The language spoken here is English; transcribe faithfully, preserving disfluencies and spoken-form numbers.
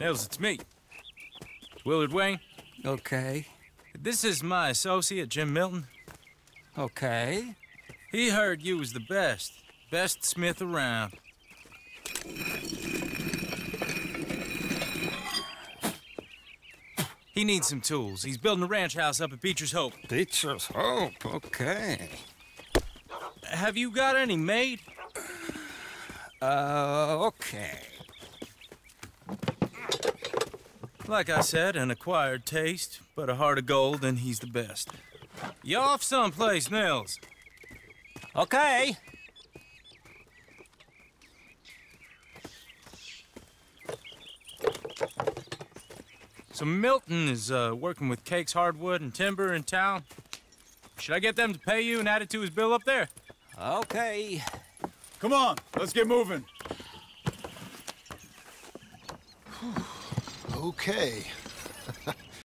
Nils, it's me. Willard Wayne. Okay. This is my associate, Jim Milton. Okay. He heard you was the best. Best smith around. He needs some tools. He's building a ranch house up at Beecher's Hope. Beecher's Hope, okay. Have you got any made? Uh, okay. Like I said, an acquired taste, but a heart of gold, and he's the best. You off someplace, Nils? Okay. So Milton is uh, working with Cakes Hardwood and Timber in town. Should I get them to pay you and add it to his bill up there? Okay. Come on, let's get moving. Okay.